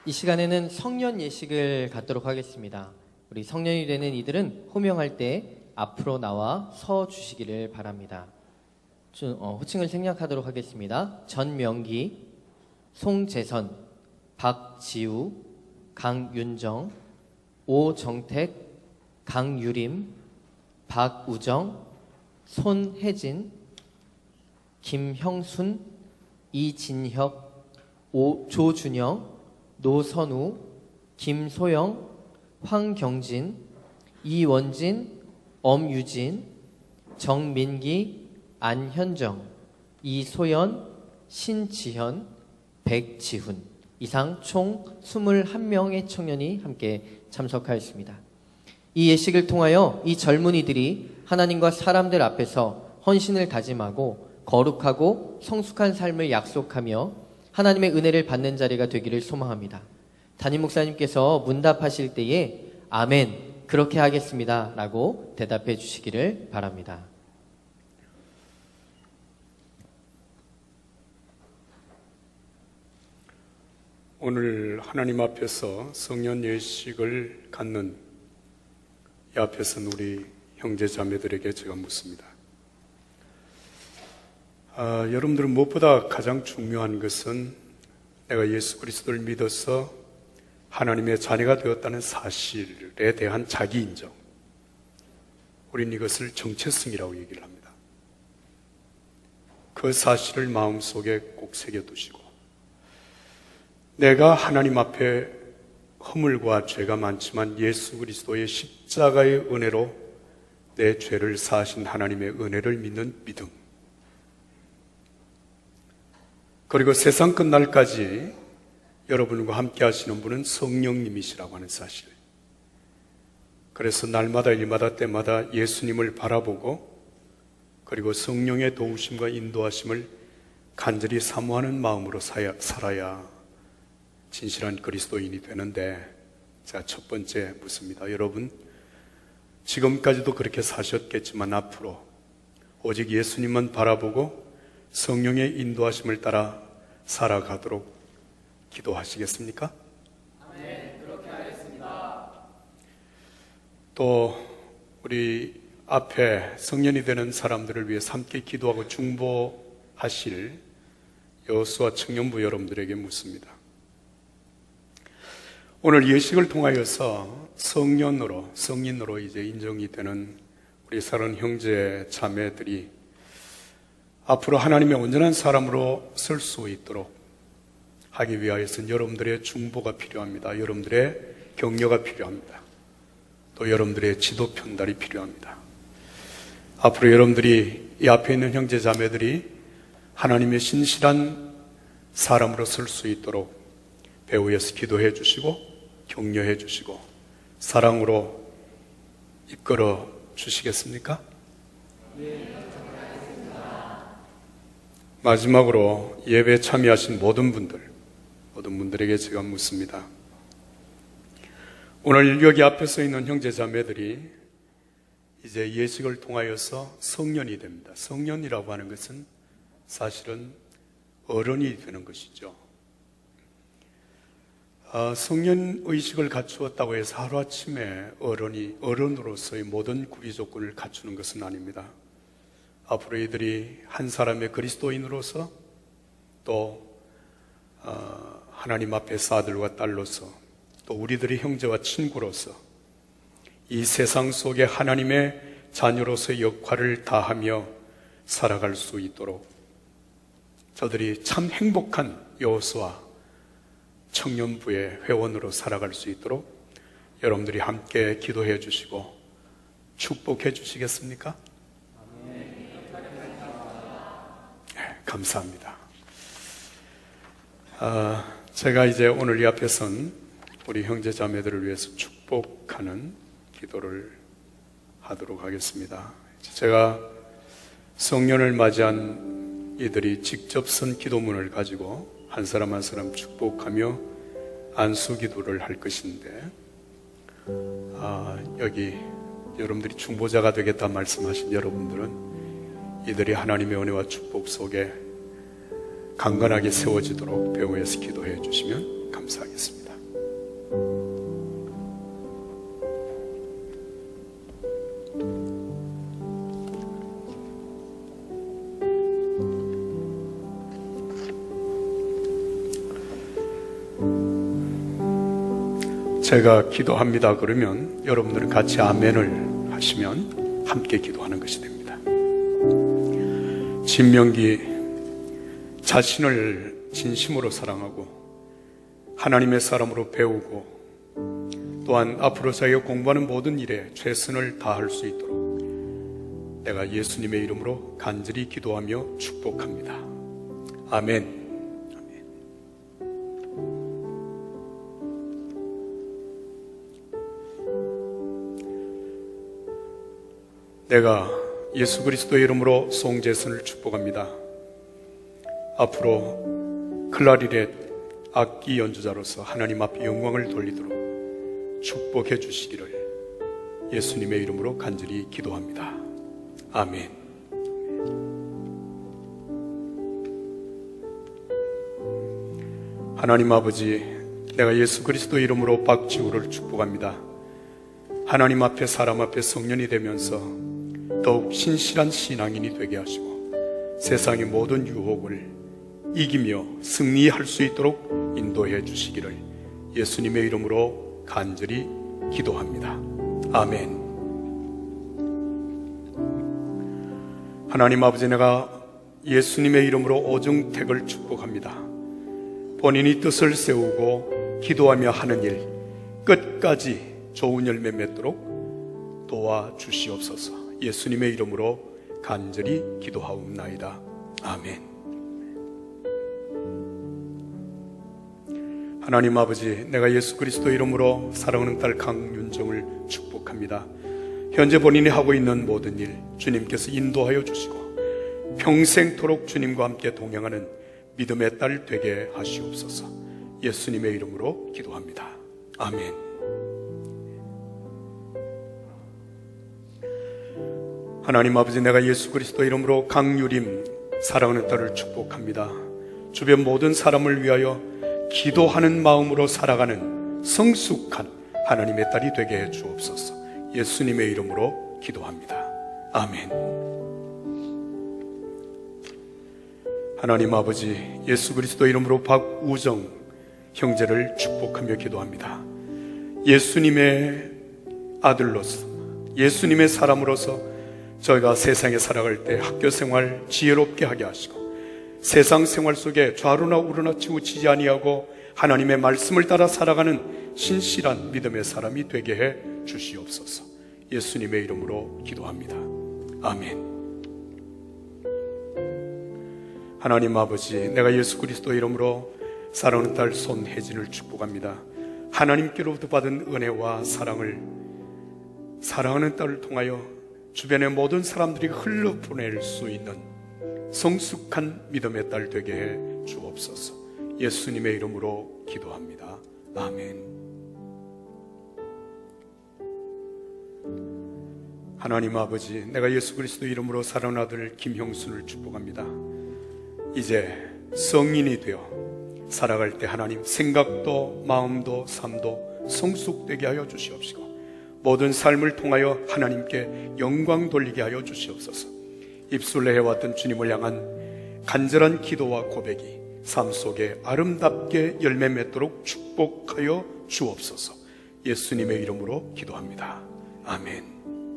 이 시간에는 성년 예식을 갖도록 하겠습니다. 우리 성년이 되는 이들은 호명할 때 앞으로 나와 서 주시기를 바랍니다. 호칭을 생략하도록 하겠습니다. 전명기, 송재선, 박지우, 강윤정, 오정택, 강유림, 박우정, 손혜진, 김형순, 이진혁, 조준영, 노선우, 김소영, 황경진, 이원진, 엄유진, 정민기, 안현정, 이소연, 신지현, 백지훈 이상 총 21명의 청년이 함께 참석하였습니다. 이 예식을 통하여 이 젊은이들이 하나님과 사람들 앞에서 헌신을 다짐하고 거룩하고 성숙한 삶을 약속하며 하나님의 은혜를 받는 자리가 되기를 소망합니다. 담임 목사님께서 문답하실 때에 아멘, 그렇게 하겠습니다 라고 대답해 주시기를 바랍니다. 오늘 하나님 앞에서 성년 예식을 갖는 이 앞에 선 우리 형제 자매들에게 제가 묻습니다. 여러분들은 무엇보다 가장 중요한 것은 내가 예수 그리스도를 믿어서 하나님의 자녀가 되었다는 사실에 대한 자기 인정. 우린 이것을 정체성이라고 얘기를 합니다. 그 사실을 마음속에 꼭 새겨두시고 내가 하나님 앞에 허물과 죄가 많지만 예수 그리스도의 십자가의 은혜로 내 죄를 사하신 하나님의 은혜를 믿는 믿음, 그리고 세상 끝날까지 여러분과 함께 하시는 분은 성령님이시라고 하는 사실. 그래서 날마다 일마다 때마다 예수님을 바라보고 그리고 성령의 도우심과 인도하심을 간절히 사모하는 마음으로 살아야 진실한 그리스도인이 되는데, 자, 첫 번째 묻습니다. 여러분, 지금까지도 그렇게 사셨겠지만 앞으로 오직 예수님만 바라보고 성령의 인도하심을 따라 살아가도록 기도하시겠습니까? 네, 그렇게 하겠습니다. 또 우리 앞에 성년이 되는 사람들을 위해 함께 기도하고 중보하실 여호수아 청년부 여러분들에게 묻습니다. 오늘 예식을 통하여서 성인으로 이제 인정이 되는 우리 사랑하는 형제 자매들이 앞으로 하나님의 온전한 사람으로 설 수 있도록 하기 위하여서는 여러분들의 중보가 필요합니다. 여러분들의 격려가 필요합니다. 또 여러분들의 지도 편달이 필요합니다. 앞으로 여러분들이 이 앞에 있는 형제 자매들이 하나님의 신실한 사람으로 설 수 있도록 배후에서 기도해 주시고 격려해 주시고 사랑으로 이끌어 주시겠습니까? 네. 마지막으로 예배에 참여하신 모든 분들에게 제가 묻습니다. 오늘 여기 앞에 서 있는 형제 자매들이 이제 예식을 통하여서 성년이 됩니다. 성년이라고 하는 것은 사실은 어른이 되는 것이죠. 성년 의식을 갖추었다고 해서 하루아침에 어른으로서의 모든 구비 조건을 갖추는 것은 아닙니다. 앞으로 이들이 한 사람의 그리스도인으로서 또 하나님 앞에서 아들과 딸로서 또 우리들의 형제와 친구로서 이 세상 속에 하나님의 자녀로서의 역할을 다하며 살아갈 수 있도록 저들이 참 행복한 여호수아 청년부의 회원으로 살아갈 수 있도록 여러분들이 함께 기도해 주시고 축복해 주시겠습니까? 네, 감사합니다. 제가 이제 오늘 이 앞에 선 우리 형제 자매들을 위해서 축복하는 기도를 하도록 하겠습니다. 제가 성년을 맞이한 이들이 직접 쓴 기도문을 가지고 한 사람 한 사람 축복하며 안수 기도를 할 것인데, 여기 여러분들이 중보자가 되겠다 말씀하신 여러분들은 이들이 하나님의 은혜와 축복 속에 강건하게 세워지도록 배후에서 기도해 주시면 감사하겠습니다. 제가 기도합니다 그러면 여러분들은 같이 아멘을 하시면 함께 기도하는 것이 됩니다. 진명기 자신을 진심으로 사랑하고 하나님의 사람으로 배우고 또한 앞으로 자기가 공부하는 모든 일에 최선을 다할 수 있도록 내가 예수님의 이름으로 간절히 기도하며 축복합니다. 아멘. 내가 예수 그리스도의 이름으로 송재선을 축복합니다. 앞으로 클라리넷 악기 연주자로서 하나님 앞에 영광을 돌리도록 축복해 주시기를 예수님의 이름으로 간절히 기도합니다. 아멘. 하나님 아버지, 내가 예수 그리스도의 이름으로 박지우를 축복합니다. 하나님 앞에 사람 앞에 성년이 되면서 더욱 신실한 신앙인이 되게 하시고 세상의 모든 유혹을 이기며 승리할 수 있도록 인도해 주시기를 예수님의 이름으로 간절히 기도합니다. 아멘. 하나님 아버지, 내가 예수님의 이름으로 오정택을 축복합니다. 본인이 뜻을 세우고 기도하며 하는 일 끝까지 좋은 열매 맺도록 도와주시옵소서. 예수님의 이름으로 간절히 기도하옵나이다. 아멘. 하나님 아버지, 내가 예수 그리스도 이름으로 사랑하는 딸 강윤정을 축복합니다. 현재 본인이 하고 있는 모든 일 주님께서 인도하여 주시고 평생토록 주님과 함께 동행하는 믿음의 딸 되게 하시옵소서. 예수님의 이름으로 기도합니다. 아멘. 하나님 아버지, 내가 예수 그리스도 이름으로 강유림 사랑하는 딸을 축복합니다. 주변 모든 사람을 위하여 기도하는 마음으로 살아가는 성숙한 하나님의 딸이 되게 해 주옵소서. 예수님의 이름으로 기도합니다. 아멘. 하나님 아버지, 예수 그리스도 이름으로 박우정 형제를 축복하며 기도합니다. 예수님의 아들로서, 예수님의 사람으로서 저희가 세상에 살아갈 때 학교 생활 지혜롭게 하게 하시고 세상 생활 속에 좌로나 우로나 치우치지 아니하고 하나님의 말씀을 따라 살아가는 신실한 믿음의 사람이 되게 해 주시옵소서. 예수님의 이름으로 기도합니다. 아멘. 하나님 아버지, 내가 예수 그리스도 이름으로 사랑하는 딸 손혜진을 축복합니다. 하나님께로부터 받은 은혜와 사랑을 사랑하는 딸을 통하여 주변의 모든 사람들이 흘러보낼 수 있는 성숙한 믿음의 딸 되게 해 주옵소서. 예수님의 이름으로 기도합니다. 아멘. 하나님 아버지, 내가 예수 그리스도 이름으로 사랑하는 아들 김형순을 축복합니다. 이제 성인이 되어 살아갈 때 하나님 생각도 마음도 삶도 성숙되게 하여 주시옵시고 모든 삶을 통하여 하나님께 영광 돌리게 하여 주시옵소서. 입술로 해왔던 주님을 향한 간절한 기도와 고백이 삶 속에 아름답게 열매 맺도록 축복하여 주옵소서. 예수님의 이름으로 기도합니다. 아멘.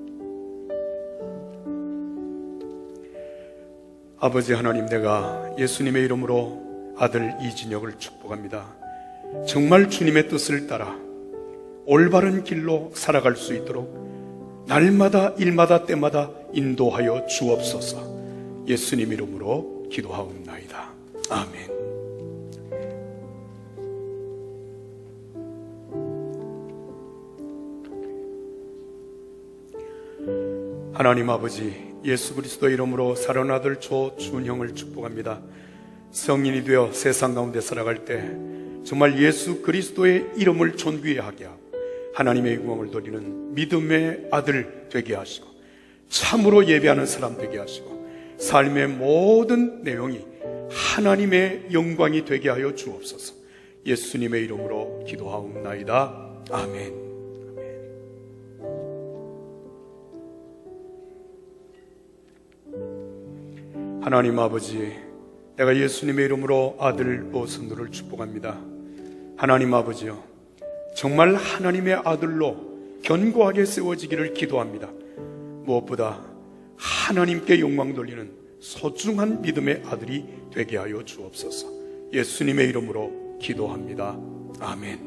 아버지 하나님, 내가 예수님의 이름으로 아들 이진혁을 축복합니다. 정말 주님의 뜻을 따라 올바른 길로 살아갈 수 있도록 날마다 일마다 때마다 인도하여 주옵소서. 예수님 이름으로 기도하옵나이다. 아멘. 하나님 아버지, 예수 그리스도 이름으로 사랑하는 아들 조준형을 축복합니다. 성인이 되어 세상 가운데 살아갈 때 정말 예수 그리스도의 이름을 존귀하게 하고 하나님의 영광을 돌리는 믿음의 아들 되게 하시고 참으로 예배하는 사람 되게 하시고 삶의 모든 내용이 하나님의 영광이 되게 하여 주옵소서. 예수님의 이름으로 기도하옵나이다. 아멘. 하나님 아버지, 내가 예수님의 이름으로 아들 오선우를 축복합니다. 하나님 아버지요, 정말 하나님의 아들로 견고하게 세워지기를 기도합니다. 무엇보다 하나님께 영광 돌리는 소중한 믿음의 아들이 되게 하여 주옵소서. 예수님의 이름으로 기도합니다. 아멘.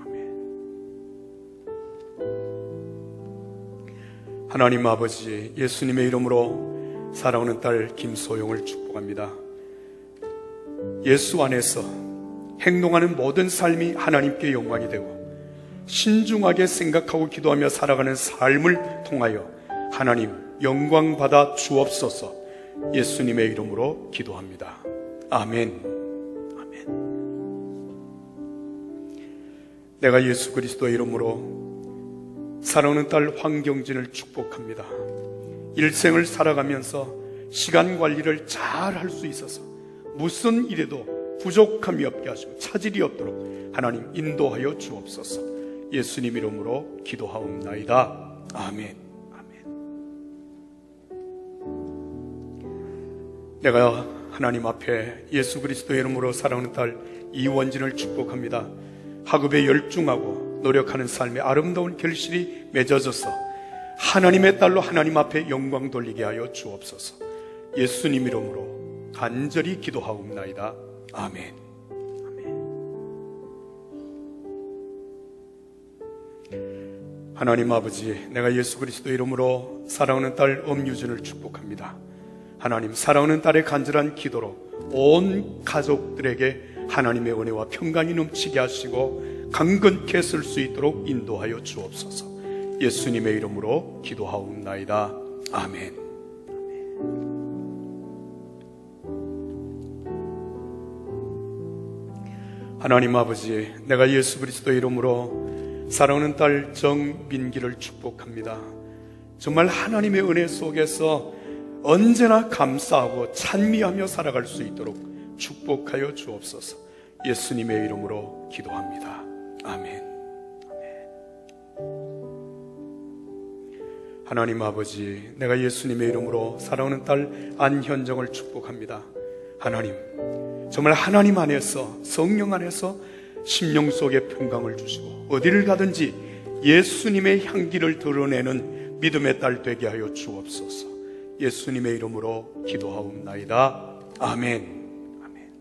하나님 아버지, 예수님의 이름으로 사랑하는 딸 김소영을 축복합니다. 예수 안에서 행동하는 모든 삶이 하나님께 영광이 되고 신중하게 생각하고 기도하며 살아가는 삶을 통하여 하나님 영광 받아 주옵소서. 예수님의 이름으로 기도합니다. 아멘. 아멘. 내가 예수 그리스도의 이름으로 사랑하는 딸 황경진을 축복합니다. 일생을 살아가면서 시간 관리를 잘 할 수 있어서 무슨 일에도 부족함이 없게 하시고 차질이 없도록 하나님 인도하여 주옵소서. 예수님 이름으로 기도하옵나이다. 아멘. 아멘. 내가 하나님 앞에 예수 그리스도의 이름으로 사랑하는 딸 이원진을 축복합니다. 학업에 열중하고 노력하는 삶에 아름다운 결실이 맺어져서 하나님의 딸로 하나님 앞에 영광 돌리게 하여 주옵소서. 예수님 이름으로 간절히 기도하옵나이다. 아멘. 하나님 아버지, 내가 예수 그리스도 이름으로 사랑하는 딸 엄유진을 축복합니다. 하나님, 사랑하는 딸의 간절한 기도로 온 가족들에게 하나님의 은혜와 평강이 넘치게 하시고 강건케 쓸 수 있도록 인도하여 주옵소서. 예수님의 이름으로 기도하옵나이다. 아멘. 하나님 아버지, 내가 예수 그리스도 이름으로 사랑하는 딸 정민기를 축복합니다. 정말 하나님의 은혜 속에서 언제나 감사하고 찬미하며 살아갈 수 있도록 축복하여 주옵소서. 예수님의 이름으로 기도합니다. 아멘. 하나님 아버지, 내가 예수님의 이름으로 사랑하는 딸 안현정을 축복합니다. 하나님, 정말 하나님 안에서, 성령 안에서 심령 속에 평강을 주시고 어디를 가든지 예수님의 향기를 드러내는 믿음의 딸 되게 하여 주옵소서. 예수님의 이름으로 기도하옵나이다. 아멘. 아멘.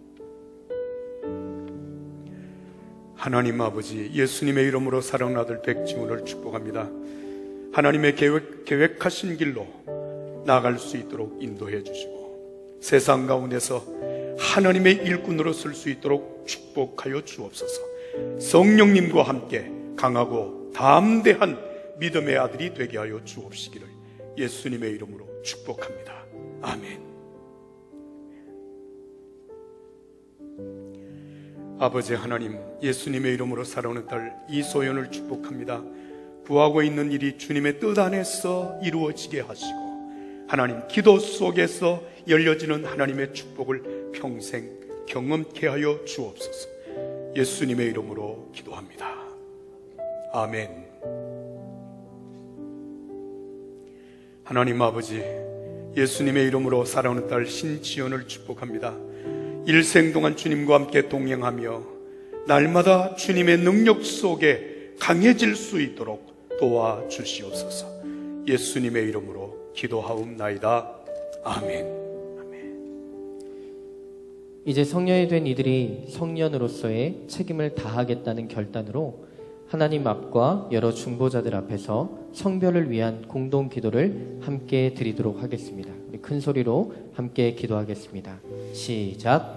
하나님 아버지, 예수님의 이름으로 사랑하는 아들 백지훈을 축복합니다. 하나님의 계획하신 길로 나아갈 수 있도록 인도해 주시고 세상 가운데서 하나님의 일꾼으로 쓸 수 있도록 축복하여 주옵소서. 성령님과 함께 강하고 담대한 믿음의 아들이 되게 하여 주옵시기를 예수님의 이름으로 축복합니다. 아멘. 아버지 하나님, 예수님의 이름으로 살아오는 딸 이소연을 축복합니다. 구하고 있는 일이 주님의 뜻 안에서 이루어지게 하시고 하나님 기도 속에서 열려지는 하나님의 축복을 평생 경험케 하여 주옵소서. 예수님의 이름으로 기도합니다. 아멘. 하나님 아버지, 예수님의 이름으로 사랑하는 딸 신지연을 축복합니다. 일생 동안 주님과 함께 동행하며 날마다 주님의 능력 속에 강해질 수 있도록 도와주시옵소서. 예수님의 이름으로 기도하옵나이다. 아멘. 이제 성년이 된 이들이 성년으로서의 책임을 다하겠다는 결단으로 하나님 앞과 여러 중보자들 앞에서 성별을 위한 공동 기도를 함께 드리도록 하겠습니다. 우리 큰 소리로 함께 기도하겠습니다. 시작.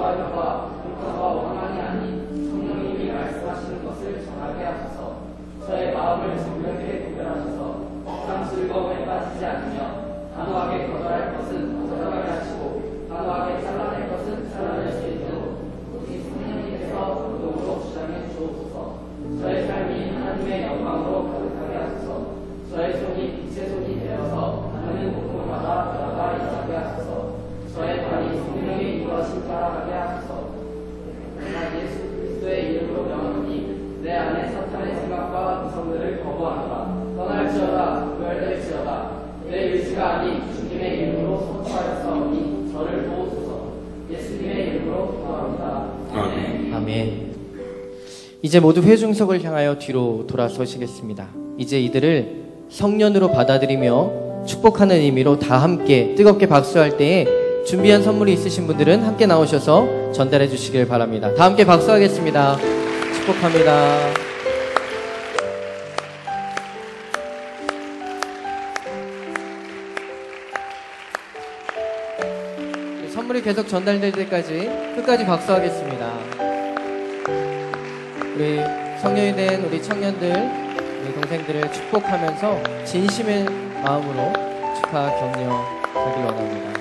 저의 마음을 정결하게 구별하셔서 세상 즐거움에 빠지지 않으며 단호하게 거절할 것은 거절하게 하시고 단호하게 잘라낼 것은 잘라낼 수 있도록 오직 성령님께서 공동으로 주장해 주옵소서. 저의 삶이 하나님의 영광으로 가득하게 하소서. 저의 손이 빛의 손이 되어서 하는 곳곳마다 들어가 일하게 하소서. 저의 발이 성령의 힘과 신발하게 하소서. 나 예수 그리스도의 이름으로 명하노니 내 안에 사탄의 생각과 무성들을 거부하노라. 떠날지어다 구별될지어다. 내 의지가 아닌 주님의 이름으로 선포하였사오니 저를 도우소서. 예수님의 이름으로 기도합니다. 아멘. 아멘. 이제 모두 회중석을 향하여 뒤로 돌아서시겠습니다. 이제 이들을 성년으로 받아들이며 축복하는 의미로 다 함께 뜨겁게 박수할 때에 준비한 선물이 있으신 분들은 함께 나오셔서 전달해 주시길 바랍니다. 다 함께 박수하겠습니다. 축복합니다. 선물이 계속 전달될 때까지 끝까지 박수하겠습니다. 우리 성년이 된 우리 청년들, 우리 동생들을 축복하면서 진심의 마음으로 축하 격려하길 원합니다.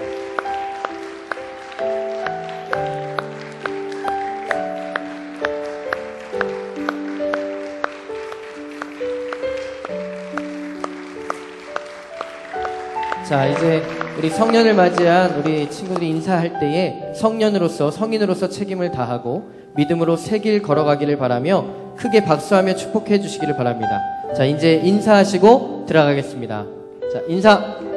자, 이제 우리 성년을 맞이한 우리 친구들이 인사할 때에 성년으로서, 성인으로서 책임을 다하고 믿음으로 새 길 걸어가기를 바라며 크게 박수하며 축복해 주시기를 바랍니다. 자, 이제 인사하시고 들어가겠습니다. 자, 인사.